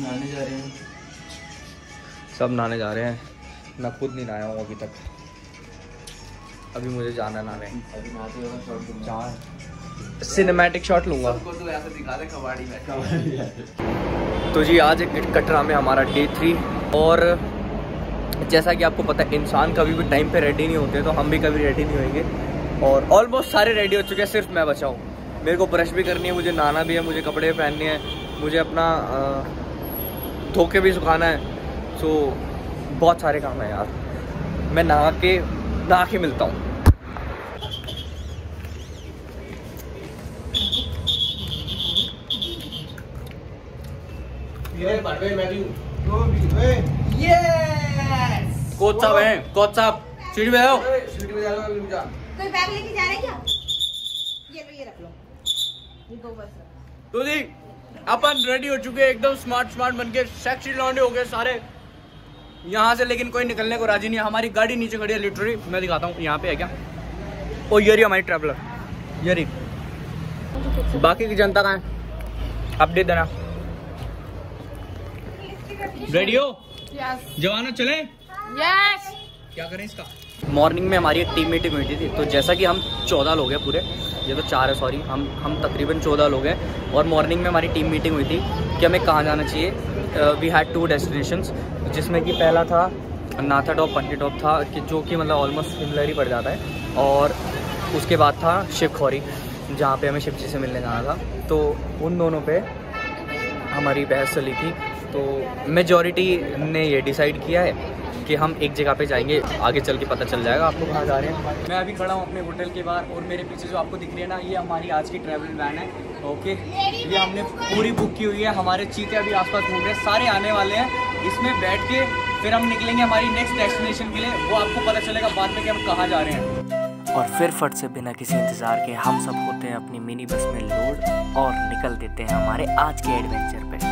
नहाने जा रहे हैं, सब नहाने जा रहे हैं। मैं खुद नहीं नहाया हूँ अभी तक, अभी मुझे जाना नहाने। अभी नहाते हुए शॉट दूंगा, सिनेमैटिक शॉट लूँगा। सबको तो ऐसे दिखा दे कबाड़ी में। तो जी आज कटरा में हमारा डे 3 और जैसा कि आपको पता है इंसान कभी भी टाइम पे रेडी नहीं होते, तो हम भी कभी रेडी नहीं होंगे। और ऑलमोस्ट सारे रेडी हो चुके हैं, सिर्फ मैं बचा हूँ। मेरे को ब्रश भी करनी है, मुझे नहाना भी है, मुझे कपड़े पहनने हैं, मुझे अपना धो के भी सुखाना है। सो बहुत सारे काम है यार। मैं नहा के मिलता हूँ। कोच साहब हैं, कोच साहब सीढ़ी पे आओ। कोई बैग लेके जा रहा है क्या? ये रख लो, ये दो बस। तो जी अपन रेडी हो चुके हैं, एकदम स्मार्ट बन के सेक्सी लौंडे हो गए सारे यहाँ से। लेकिन कोई निकलने को राजी नहीं है। हमारी गाड़ी नीचे खड़ी है लिटरली, मैं दिखाता हूँ यहाँ पे है क्या। ओ ये रही हमारी ट्रैवलर, ये रही। बाकी की जनता कहाँ है, अपडेट देना। रेडी हो? यस जवानों चले? यस। क्या करें इसका। मॉर्निंग में हमारी एक टीम मीटिंग हुई थी, तो जैसा कि हम 14 लोग हैं पूरे, ये तो 4 है सॉरी, हम तकरीबन 14 लोग हैं। और मॉर्निंग में हमारी टीम मीटिंग हुई थी कि हमें कहाँ जाना चाहिए। वी हैड 2 डेस्टिनेशंस, जिसमें कि पहला था नाथा टॉप पंटी टॉप था, कि जो कि मतलब ऑलमोस्ट सिमिलर ही पड़ जाता है। और उसके बाद था शिवखोरी, जहाँ पे हमें शिवजी से मिलने जाना था। तो उन दोनों पे हमारी बहस चली थी। तो मेजॉरिटी ने ये डिसाइड किया है कि हम एक जगह पे जाएंगे, आगे चल के पता चल जाएगा आपको कहाँ जा रहे हैं। मैं अभी खड़ा हूँ अपने होटल के बाहर, और मेरे पीछे जो आपको दिख रही है ना, ये हमारी आज की ट्रैवल वैन है। ओके, ये हमने पूरी बुक की हुई है। हमारे चीते अभी आसपास घूम रहे हैं, सारे आने वाले हैं। इसमें बैठ के फिर हम निकलेंगे हमारी नेक्स्ट डेस्टिनेशन के लिए। वो आपको पता चलेगा बाद में कि हम कहाँ जा रहे हैं। और फिर फट से बिना किसी इंतज़ार के हम सब होते हैं अपनी मिनी बस में लोड और निकल देते हैं हमारे आज के एडवेंचर पे।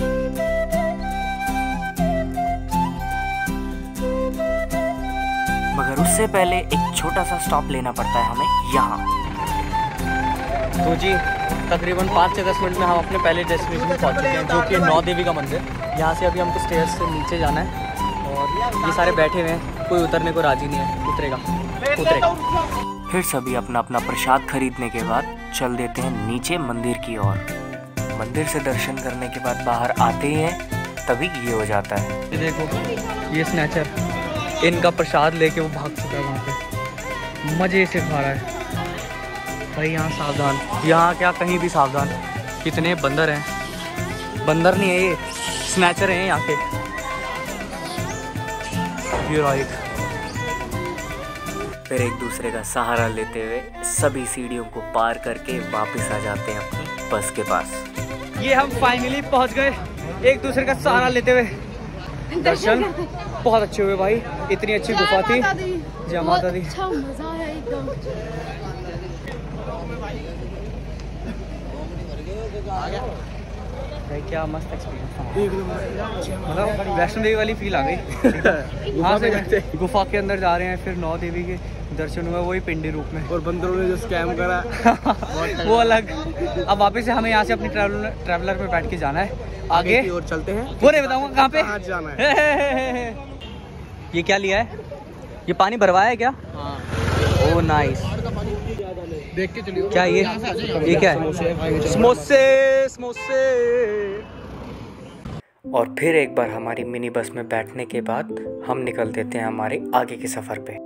मगर उससे पहले एक छोटा सा स्टॉप लेना पड़ता है हमें यहाँ। तो जी तकरीबन 5 से 10 मिनट में हम अपने पहले डेस्टिनेशन में पहुँच चुके हैं, जो कि नौ देवी का मंदिर। यहाँ से अभी हमको स्टेयर्स से नीचे जाना है, और ये सारे बैठे हुए हैं, कोई उतरने को राजी नहीं है। उतरेगा। फिर सभी अपना अपना प्रसाद खरीदने के बाद चल देते हैं नीचे मंदिर की ओर। मंदिर से दर्शन करने के बाद बाहर आते ही हैं तभी ये हो जाता है। ये देखो, ये स्नैचर इनका प्रसाद लेके वो भाग चुका है वहाँ पे, मज़े से खा रहा है भाई। यहाँ सावधान, यहाँ क्या कहीं भी सावधान। कितने बंदर हैं, बंदर नहीं है ये, स्नैचर हैं यहाँ के। ये राइट। फिर एक दूसरे का सहारा लेते हुए सभी सीढ़ियों को पार करके वापस आ जाते हैं अपनी बस के पास। ये हम फाइनली पहुँच गए, एक दूसरे का सहारा लेते हुए। दर्शन बहुत अच्छे हुए भाई, इतनी अच्छी गुफा थी। जय माता दी। अच्छा मजा आया एकदम। क्या मस्त एक्सपीरियंस, मतलब वैष्णो देवी वाली फील आ गई। वहाँ से गुफा के अंदर जा रहे हैं, फिर 9 देवी के दर्शन हुए, वही पिंडी रूप में। और बंदरों ने जो स्कैम करा वो अलग। अब वापस से हमें यहाँ से अपनी ट्रैवलर पे बैठ के जाना है आगे और चलते हैं। वो नहीं बताऊंगा कहाँ पे जाना है। ये क्या लिया है, ये पानी भरवाया है क्या? Oh nice. देख के चलिए क्या ये क्या है? समोसे। और फिर एक बार हमारी मिनी बस में बैठने के बाद हम निकल देते हैं हमारे आगे के सफर पे।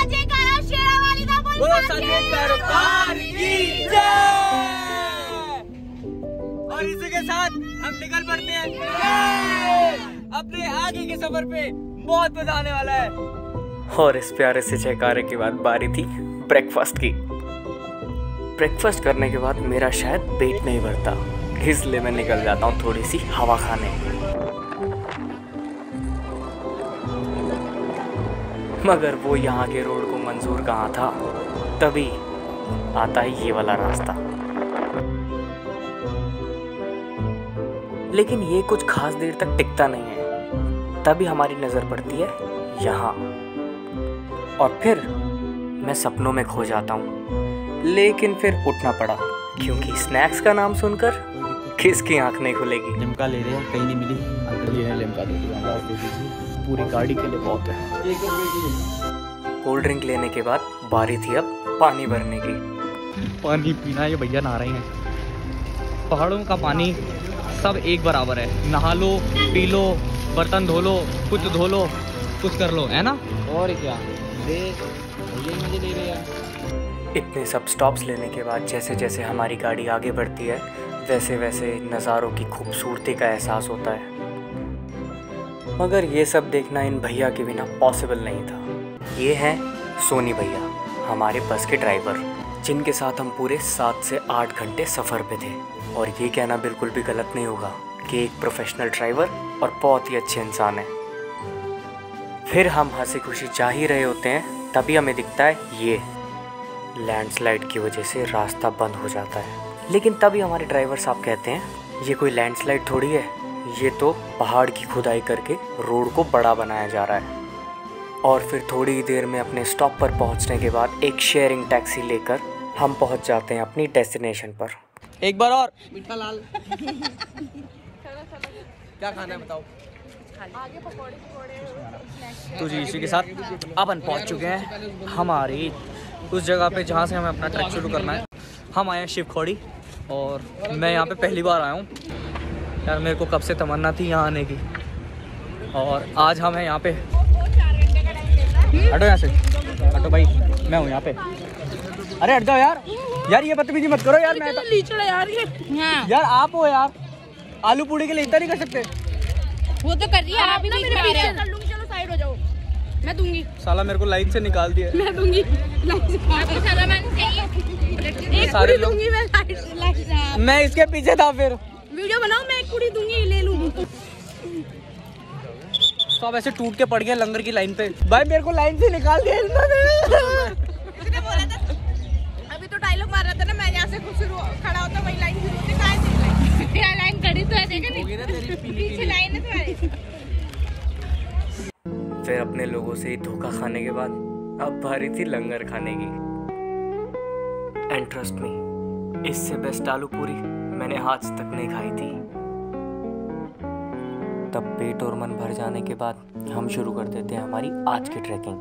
और इसी के साथ हम निकल पड़ते हैं अपने आगे के सफर पे। बहुत मजा आने वाला है। और इस प्यारे से जयकारे के बाद बारी थी ब्रेकफास्ट की। ब्रेकफास्ट करने के बाद मेरा शायद पेट नहीं भरता, इसलिए मैं निकल जाता हूँ थोड़ी सी हवा खाने। मगर वो यहाँ के रोड को मंजूर कहाँ था, तभी आता है ये वाला रास्ता। लेकिन ये कुछ खास देर तक टिकता नहीं है, तभी हमारी नज़र पड़ती है यहाँ। और फिर मैं सपनों में खो जाता हूँ। लेकिन फिर उठना पड़ा, क्योंकि स्नैक्स का नाम सुनकर किसकी आंख नहीं खुलेगी। लिम्का ले रहे हैं, कहीं नहीं मिली। ये है लिम्का, पूरी गाड़ी के लिए बहुत है। कोल्ड ड्रिंक लेने के बाद बारी थी अब पानी भरने की। पानी पीना, ये भैया नहा रहे हैं। पहाड़ों का पानी सब एक बराबर है, नहा लो, पी लो, बर्तन धो लो, कुछ धो लो, कुछ कर लो, है ना। और क्या मजे ले रहे हैं। इतने सब स्टॉप्स लेने के बाद जैसे जैसे हमारी गाड़ी आगे बढ़ती है वैसे वैसे नज़ारों की खूबसूरती का एहसास होता है, मगर ये सब देखना इन भैया के बिना पॉसिबल नहीं था। ये हैं सोनी भैया, हमारे बस के ड्राइवर, जिनके साथ हम पूरे 7 से 8 घंटे सफ़र पे थे। और ये कहना बिल्कुल भी गलत नहीं होगा कि एक प्रोफेशनल ड्राइवर और बहुत ही अच्छे इंसान है। फिर हम हंसी खुशी जा ही रहे होते हैं, तभी हमें दिखता है ये लैंडस्लाइड की वजह से रास्ता बंद हो जाता है। लेकिन तभी हमारे ड्राइवर साहब कहते हैं ये कोई लैंडस्लाइड थोड़ी है, ये तो पहाड़ की खुदाई करके रोड को बड़ा बनाया जा रहा है। और फिर थोड़ी ही देर में अपने स्टॉप पर पहुंचने के बाद एक शेयरिंग टैक्सी लेकर हम पहुंच जाते हैं अपनी डेस्टिनेशन पर। एक बार और मीठा लाल क्या खाना है बताओ। तो जी इसी के साथ अपन पहुंच चुके हैं हमारी उस जगह पे जहाँ से हमें अपना ट्रैक शुरू करना है। हम आए हैं शिवखोड़ी और मैं यहाँ पे पहली बार आया हूँ यार, मेरे को कब से तमन्ना थी यहाँ आने की और आज हम हैं यहाँ पे। हटो यहाँ से, हटो भाई, मैं हूँ यहाँ पे। अरे हट जाओ यार, यार ये बदतमीजी मत करो यार। मैं तो यार आप हो यार, आलू पूड़ी के लिए इतना नहीं कर सकते। वो तो कर रही है, आप ही नहीं कर रहे हैं। चलो साइड हो जाओ, मैं दूंगी। साला मेरे को लाइन से निकाल दिया। मैं दूंगी लाइन से। सारा मैंने चाहिए एक सारे पूरी दूंगी मैं लाइन से। मैं इसके पीछे था, फिर वीडियो बनाओ, मैं एक पूरी दूंगी, ले लूंगी। सब ऐसे टूट के पड़ गए लंगर की लाइन पे। भाई मेरे को लाइन से निकाल दिया इसने बोला था, अभी तो डायलॉग मार रहा था ना, मैं यहाँ से खुद शुरू खड़ा होता वही लाइन शुरू होती। कहाँ लाइन खड़ी तो है, देखा नहीं पीछे लाइन है तुम्हारी। फिर अपने लोगों से ही धोखा खाने के बाद अब बारी थी लंगर खाने की। एंड ट्रस्ट मी, इससे बेस्ट आलू पूरी मैंने आज तक नहीं खाई थी। तब पेट और मन भर जाने के बाद हम शुरू कर देते हैं हमारी आज की ट्रैकिंग।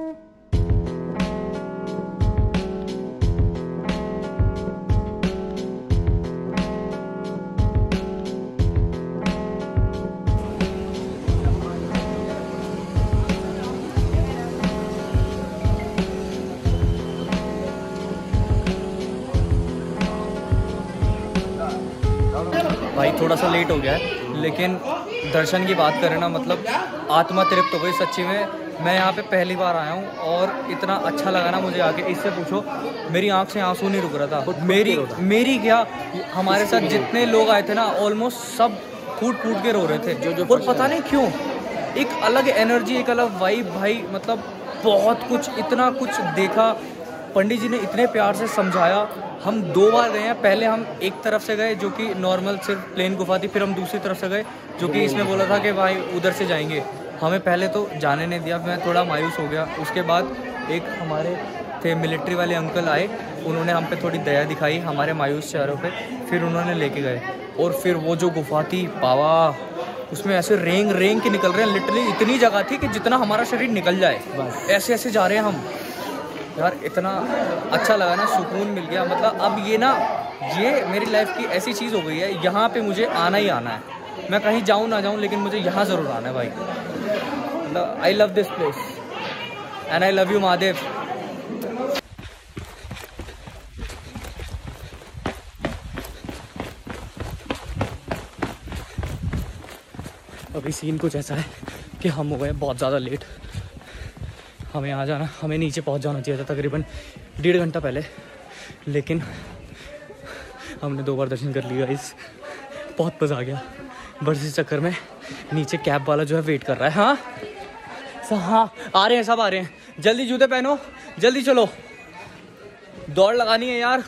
भाई थोड़ा सा लेट हो गया है, लेकिन दर्शन की बात करें ना, मतलब आत्मा तृप्त हो गई सच्ची में। मैं यहाँ पे पहली बार आया हूँ और इतना अच्छा लगा ना मुझे आके, इससे पूछो मेरी आंख से आंसू नहीं रुक रहा था। मेरी क्या, हमारे साथ जितने लोग आए थे ना ऑलमोस्ट सब फूट के रो रहे थे। और पता नहीं क्यों एक अलग एनर्जी, एक अलग वाइब भाई, मतलब बहुत कुछ, इतना कुछ देखा। पंडित जी ने इतने प्यार से समझाया। हम 2 बार गए हैं, पहले हम एक तरफ से गए जो कि नॉर्मल सिर्फ प्लेन गुफा थी, फिर हम दूसरी तरफ से गए जो कि इसने बोला था कि भाई उधर से जाएंगे। हमें पहले तो जाने नहीं दिया, मैं थोड़ा मायूस हो गया। उसके बाद एक हमारे थे मिलिट्री वाले अंकल आए, उन्होंने हम पे थोड़ी दया दिखाई हमारे मायूस चेहरों पे, फिर उन्होंने लेके गए। और फिर वो जो गुफा थी बाबा, उसमें ऐसे रेंग के निकल रहे हैं, लिटरली इतनी जगह थी कि जितना हमारा शरीर निकल जाए ऐसे जा रहे हैं हम। यार इतना अच्छा लगा ना, सुकून मिल गया। मतलब अब ये ना, ये मेरी लाइफ की ऐसी चीज़ हो गई है, यहाँ पे मुझे आना ही आना है। मैं कहीं जाऊँ ना जाऊँ, लेकिन मुझे यहाँ ज़रूर आना है भाई। I love this place and I love you Mahadev. अभी सीन कुछ ऐसा है कि हम हो गए बहुत ज़्यादा लेट। हमें आ जाना, हमें नीचे पहुंच जाना चाहिए था तकरीबन 1.5 घंटा पहले, लेकिन हमने 2 बार दर्शन कर लिया। इस बहुत मज़ा आ गया। बस इस चक्कर में नीचे कैब वाला जो है वेट कर रहा है। हाँ आ रहे हैं, सब आ रहे हैं। जल्दी जूते पहनो, जल्दी चलो, दौड़ लगानी है यार।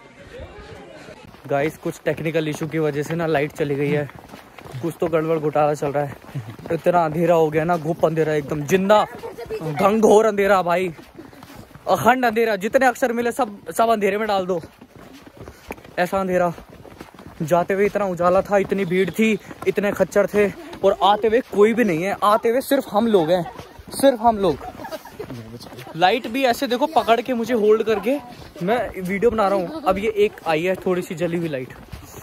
गाइस कुछ टेक्निकल इशू की वजह से ना लाइट चली गई है, कुछ तो गड़बड़ घोटाला चल रहा है। इतना अंधेरा हो गया ना, घुप अंधेरा, एकदम जिंदा घंघोर अंधेरा भाई, अखंड अंधेरा। जितने अक्षर मिले सब अंधेरे में डाल दो, ऐसा अंधेरा। जाते हुए इतना उजाला था, इतनी भीड़ थी, इतने खच्चर थे, और आते हुए कोई भी नहीं है, आते हुए सिर्फ हम लोग हैं, सिर्फ हम लोग। लाइट भी ऐसे देखो पकड़ के मुझे होल्ड करके मैं वीडियो बना रहा हूँ। अब ये एक आई है थोड़ी सी जली हुई लाइट।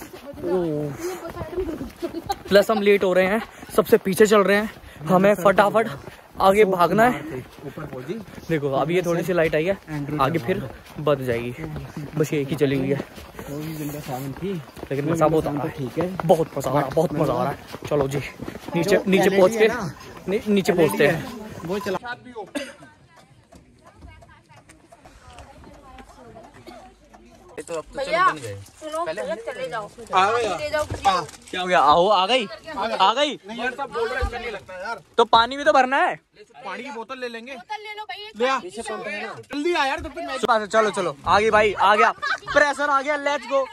प्लस हम लेट हो रहे हैं, सबसे पीछे चल रहे हैं, हमें फटाफट आगे भागना है। देखो अब ये थोड़ी सी लाइट आई है, आगे फिर बंद जाएगी, बस एक ही चली हुई है। लेकिन मजा बहुत आ रहा है, ठीक है, बहुत मजा आ रहा है, बहुत मजा आ रहा है। चलो जी नीचे नीचे पहुंच के नीचे पहुंचते हैं। तो अब तो चलो बन गए। सुनो चले जाओ, क्या हो गया? आओ आ गई नहीं यार सब बोल रहे हैं, नहीं लगता यार। तो पानी भी तो भरना है। पानी की बोतल ले लेंगे, बोतल ले लो भाई, ले आ, जल्दी आ यार, तब तक मैं चलो चलो आ गई भाई, आ गया प्रेशर आ गया, लेट्स गो।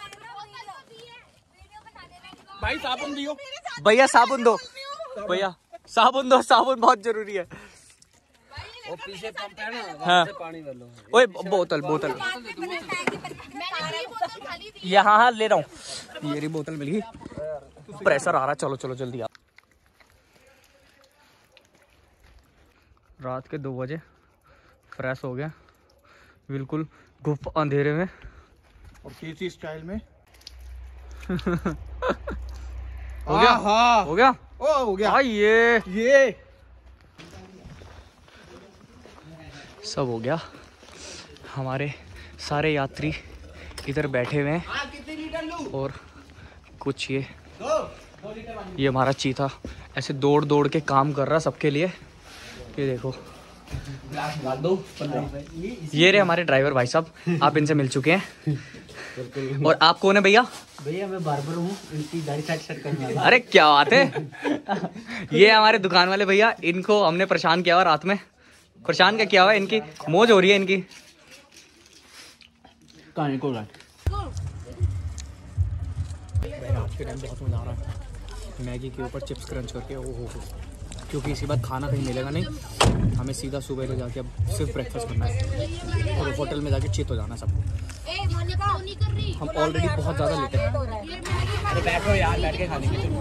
भाई साबुन दियो भैया साबुन दो, भैया साबुन दो, साबुन बहुत जरूरी है। और पीछे पंप है ना, हाँ। से पानी भर लो। ओए बोतल यहाँ, हाँ ले रहा हूँ, ये रही बोतल मिल गई। प्रेशर आ रहा, चलो चलो जल्दी आ। रात के 2 बजे फ्रेश हो गया बिल्कुल गुफ अंधेरे में और केसी स्टाइल में हो गया, हाँ हो गया, ओ हो गया, ये सब हो गया। हमारे सारे यात्री इधर बैठे हुए हैं और कुछ ये हमारा चीता ऐसे दौड़ दौड़ के काम कर रहा सबके लिए। ये देखो, ये रहे हमारे ड्राइवर भाई साहब, आप इनसे मिल चुके हैं। और आप कौन है भैया? भैया मैं बार्बर हूँ, इनकी दाढ़ी सेट करने वाला। अरे क्या बात है। ये हमारे दुकान वाले भैया, इनको हमने परेशान किया हुआ रात में। परेशान क्या किया हुआ, इनकी मौज हो रही है इनकी। कहानी को रात के टाइम बहुत मजा आ रहा है मैगी के ऊपर चिप्स क्रंच करके। ओहो, क्योंकि इसी बात खाना कहीं मिलेगा नहीं, हमें सीधा सुबह ले जाके अब सिर्फ ब्रेकफास्ट करना है और होटल में जाके चित हो जाना सबको। हम ऑलरेडी बहुत ज़्यादा लेटे हैं। अरे बैठो यार, बैठ के खाने की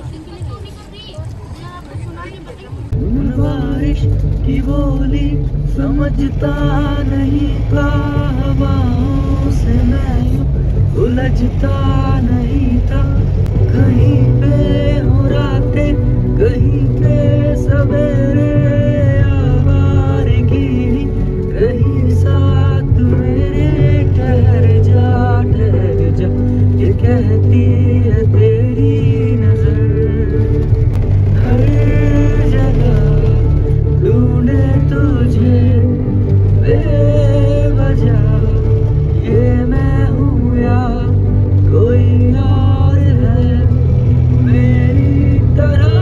बारिश की बोली समझता नहीं था, हवाओं से मैं उलझता नहीं था। कहीं पे हो रातें, कहीं पे सवेरे, आवारगी कहीं साथ मेरे। ठहर जा ये कहती है तेरी नजर। हर जगह ढूंढे तुझे बेवजह, ये मैं हूँ या कोई और है मेरी तरह।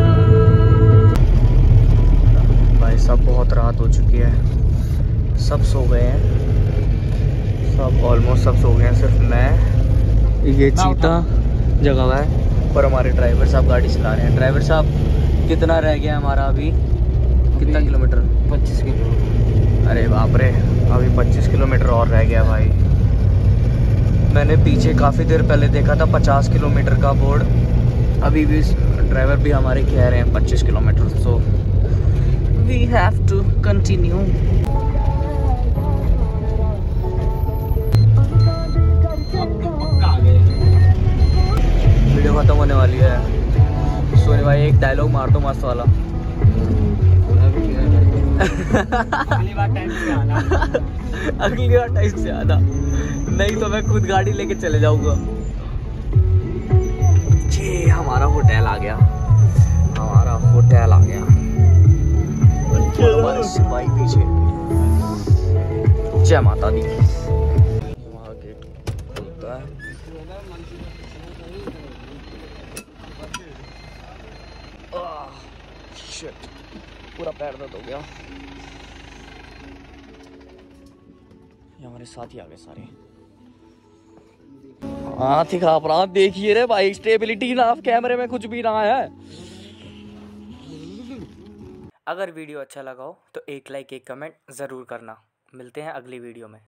भाई साहब बहुत रात हो चुकी है, सब सो गए हैं, सब ऑलमोस्ट सब सो गए हैं, सिर्फ मैं, ये चीता जगा हुआ है और हमारे ड्राइवर साहब गाड़ी चला रहे हैं। ड्राइवर साहब कितना रह गया हमारा अभी? कितना किलोमीटर? 25 किलोमीटर। अरे बाप रे, अभी 25 किलोमीटर और रह गया भाई। मैंने पीछे काफ़ी देर पहले देखा था 50 किलोमीटर का बोर्ड, अभी भी ड्राइवर भी हमारे कह रहे हैं 25 kilometre. So we have to continue. Video खत्म होने वाली है। सोनी भाई एक डायलॉग मार दो मस्त वाला। अगली बार टाइम से आना। अगली बार टाइम से आना, नहीं तो मैं खुद गाड़ी लेके चले जाऊंगा। जी हमारा होटल आ गया, हमारा होटल आ गया। हमारे सिपाही पीछे। जय माता दी। वहाँ गेट खुलता है। शिट, पूरा पैर दर्द हो गया। ये हमारे साथ ही आ गए सारे। हाथी खा रहा, देखिए रे भाई, स्टेबिलिटी ना कैमरे में कुछ भी ना है। अगर वीडियो अच्छा लगा हो तो एक लाइक एक कमेंट ज़रूर करना। मिलते हैं अगली वीडियो में।